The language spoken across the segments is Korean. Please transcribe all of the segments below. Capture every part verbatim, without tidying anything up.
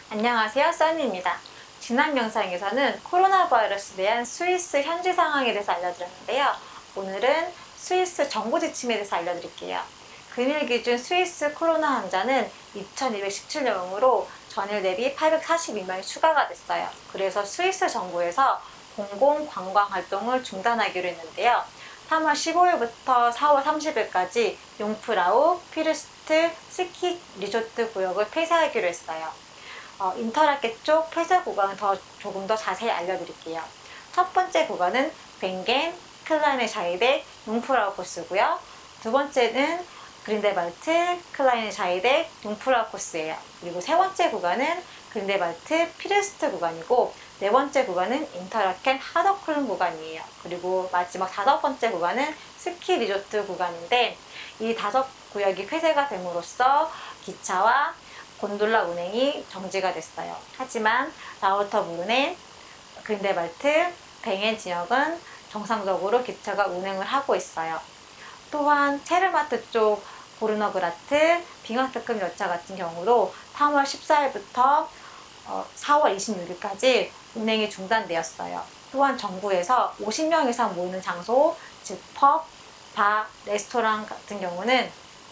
안녕하세요, 써니입니다. 지난 영상에서는 코로나 바이러스에 대한 스위스 현지 상황에 대해서 알려드렸는데요. 오늘은 스위스 정부 지침에 대해서 알려드릴게요. 금일 기준 스위스 코로나 환자는 이천이백십칠 명으로 전일 대비 팔백사십이 명이 추가가 됐어요. 그래서 스위스 정부에서 공공 관광 활동을 중단하기로 했는데요. 삼월 십오일부터 사월 삼십일까지 융프라우, 피르스트, 스키 리조트 구역을 폐쇄하기로 했어요. 어, 인터라케 쪽 폐쇄 구간을 더 조금 더 자세히 알려드릴게요. 첫 번째 구간은 벤겐, 클라이네 샤이덱, 융프라우 코스고요. 두 번째는 그린델발트, 클라이네 샤이덱, 융프라우 코스예요. 그리고 세 번째 구간은 그린델발트, 피르스트 구간이고 네 번째 구간은 인터라켄 하더클룬 구간이에요. 그리고 마지막 다섯 번째 구간은 스키 리조트 구간인데 이 다섯 구역이 폐쇄가 됨으로써 기차와 곤돌라 운행이 정지가 됐어요. 하지만 라우터부르넨, 그린델발트, 뱅엔 지역은 정상적으로 기차가 운행을 하고 있어요. 또한 체르마트 쪽 보르너그라트, 빙하트급 열차 같은 경우도 삼월 십사일부터 사월 이십육일까지 운행이 중단되었어요. 또한 정부에서 오십 명 이상 모이는 장소, 즉 펍, 바, 레스토랑 같은 경우는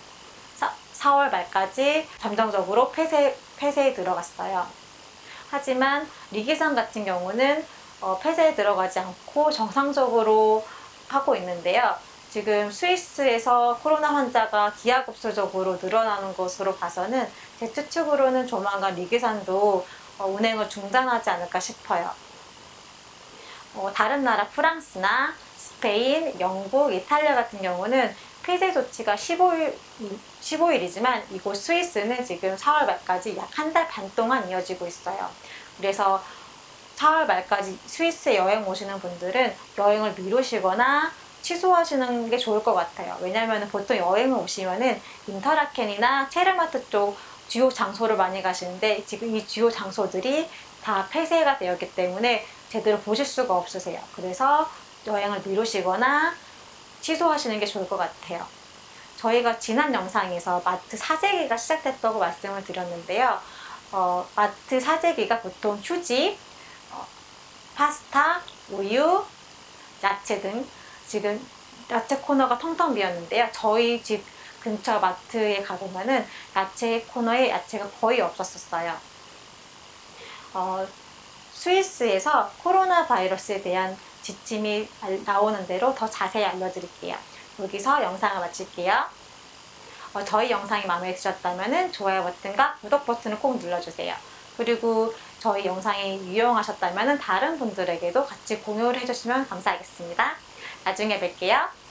사월 말까지 잠정적으로 폐쇄, 폐쇄에 들어갔어요. 하지만 리기산 같은 경우는 어, 폐쇄에 들어가지 않고 정상적으로 하고 있는데요. 지금 스위스에서 코로나 환자가 기하급수적으로 늘어나는 것으로 봐서는 제 추측으로는 조만간 리기산도 어, 운행을 중단하지 않을까 싶어요. 어, 다른 나라 프랑스나 스페인, 영국, 이탈리아 같은 경우는 폐쇄 조치가 십오일, 십오일이지만 이곳 스위스는 지금 사월 말까지 약 한 달 반 동안 이어지고 있어요. 그래서 사월 말까지 스위스에 여행 오시는 분들은 여행을 미루시거나 취소하시는 게 좋을 것 같아요. 왜냐하면 보통 여행을 오시면은 인터라켄이나 체르마트 쪽 주요 장소를 많이 가시는데 지금 이 주요 장소들이 다 폐쇄가 되었기 때문에 제대로 보실 수가 없으세요. 그래서 여행을 미루시거나 취소하시는 게 좋을 것 같아요. 저희가 지난 영상에서 마트 사재기가 시작됐다고 말씀을 드렸는데요. 어, 마트 사재기가 보통 휴지, 어, 파스타, 우유, 야채 등 지금 야채 코너가 텅텅 비었는데요. 저희 집 근처 마트에 가보면은 야채 코너에 야채가 거의 없었어요. 어, 스위스에서 코로나 바이러스에 대한 지침이 나오는 대로 더 자세히 알려드릴게요. 여기서 영상을 마칠게요. 어, 저희 영상이 마음에 드셨다면 좋아요 버튼과 구독 버튼을 꼭 눌러주세요. 그리고 저희 영상이 유용하셨다면 다른 분들에게도 같이 공유를 해주시면 감사하겠습니다. 나중에 뵐게요.